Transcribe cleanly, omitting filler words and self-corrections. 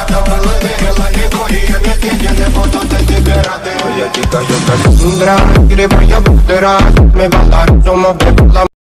Я тікаю без мундра, грибаю бутера. Ми базар, сумов, де була